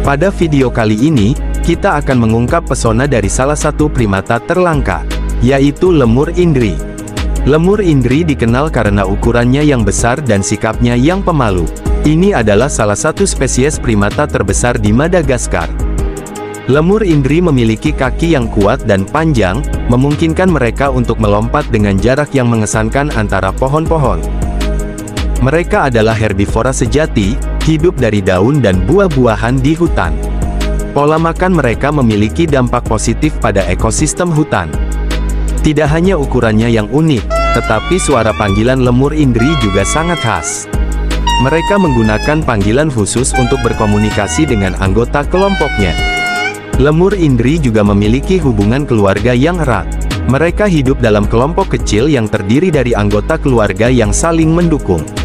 Pada video kali ini, kita akan mengungkap pesona dari salah satu primata terlangka, yaitu lemur indri. Lemur indri dikenal karena ukurannya yang besar dan sikapnya yang pemalu. Ini adalah salah satu spesies primata terbesar di Madagaskar. Lemur indri memiliki kaki yang kuat dan panjang, memungkinkan mereka untuk melompat dengan jarak yang mengesankan antara pohon-pohon. Mereka adalah herbivora sejati, hidup dari daun dan buah-buahan di hutan. Pola makan mereka memiliki dampak positif pada ekosistem hutan. Tidak hanya ukurannya yang unik, tetapi suara panggilan lemur indri juga sangat khas. Mereka menggunakan panggilan khusus untuk berkomunikasi dengan anggota kelompoknya. Lemur indri juga memiliki hubungan keluarga yang erat. Mereka hidup dalam kelompok kecil yang terdiri dari anggota keluarga yang saling mendukung.